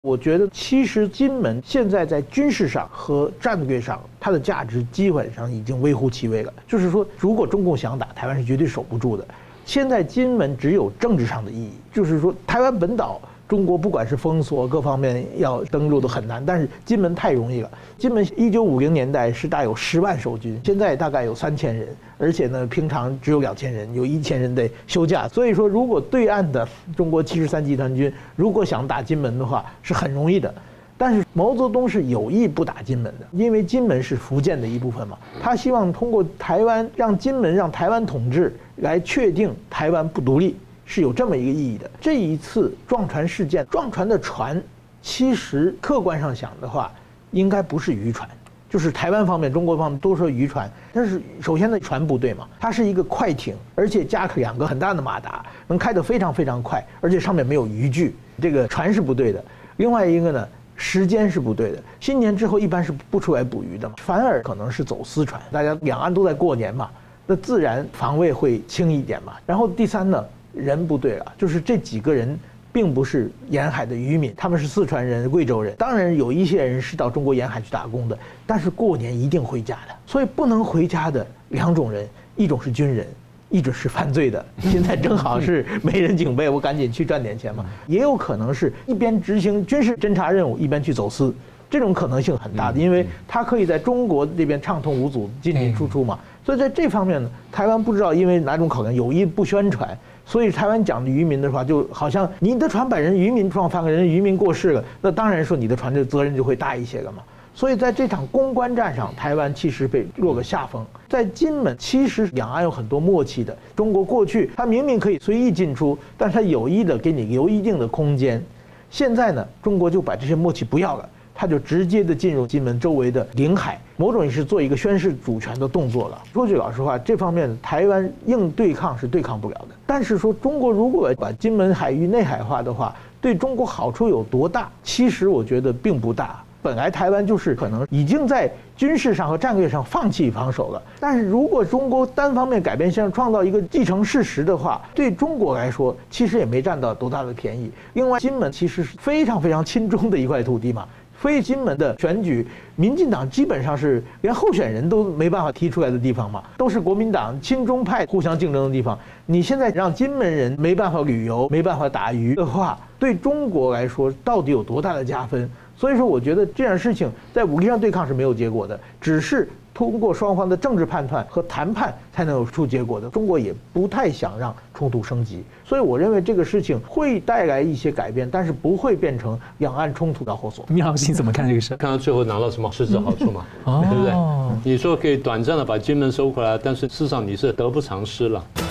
我觉得其实金门现在在军事上和战略上，它的价值基本上已经微乎其微了。就是说，如果中共想打台湾，是绝对守不住的。现在金门只有政治上的意义，就是说台湾本岛，中国不管是封锁各方面要登陆都很难，但是金门太容易了。金门1950年代是大有10万守军，现在大概有3000人，而且呢，平常只有2000人，有1000人得休假。所以说，如果对岸的中国73集团军如果想打金门的话，是很容易的。但是毛泽东是有意不打金门的，因为金门是福建的一部分嘛，他希望通过台湾让金门让台湾统治来确定台湾不独立，是有这么一个意义的。这一次撞船事件，撞船的船其实客观上想的话，应该不是渔船，就是台湾方面、中国方面都说渔船，但是首先的船不对嘛，它是一个快艇，而且加2个很大的马达，能开得非常非常快，而且上面没有渔具，这个船是不对的。另外一个呢，时间是不对的，新年之后一般是不出来捕鱼的嘛，反而可能是走私船，大家两岸都在过年嘛，那自然防卫会轻一点嘛。然后第三呢，人不对了，就是这几个人并不是沿海的渔民，他们是四川人、贵州人，当然有一些人是到中国沿海去打工的，但是过年一定回家的，所以不能回家的2种人，一种是军人，一种是犯罪的，现在正好是没人警备，我赶紧去赚点钱嘛。也有可能是一边执行军事侦察任务，一边去走私，这种可能性很大的，因为他可以在中国这边畅通无阻进进出出嘛。所以在这方面呢，台湾不知道因为哪种考量有意不宣传，所以台湾讲的渔民的话，就好像你的船把人渔民撞翻了，人渔民过世了，那当然说你的船的责任就会大一些了嘛。所以在这场公关战上，台湾其实被落个下风。在金门，其实两岸有很多默契的。中国过去它明明可以随意进出，但是它有意的给你留一定的空间。现在呢，中国就把这些默契不要了，它就直接的进入金门周围的领海，某种意义是做一个宣示主权的动作了。说句老实话，这方面台湾硬对抗是对抗不了的。但是说中国如果把金门海域内海化的话，对中国好处有多大？其实我觉得并不大。本来台湾就是可能已经在军事上和战略上放弃防守了，但是如果中国单方面改变现状，创造一个既成事实的话，对中国来说其实也没占到多大的便宜。另外，金门其实是非常非常亲中的一块土地嘛，非金门的选举，民进党基本上是连候选人都没办法提出来的地方嘛，都是国民党亲中派互相竞争的地方。你现在让金门人没办法旅游、没办法打鱼的话，对中国来说到底有多大的加分？所以说，我觉得这样事情在武力上对抗是没有结果的，只是通过双方的政治判断和谈判才能有出结果的。中国也不太想让冲突升级，所以我认为这个事情会带来一些改变，但是不会变成两岸冲突导火索。 米老师怎么看这个事？ 看到最后拿到什么实质好处嘛？对不对？你说可以短暂的把金门收回来，但是事实上你是得不偿失了。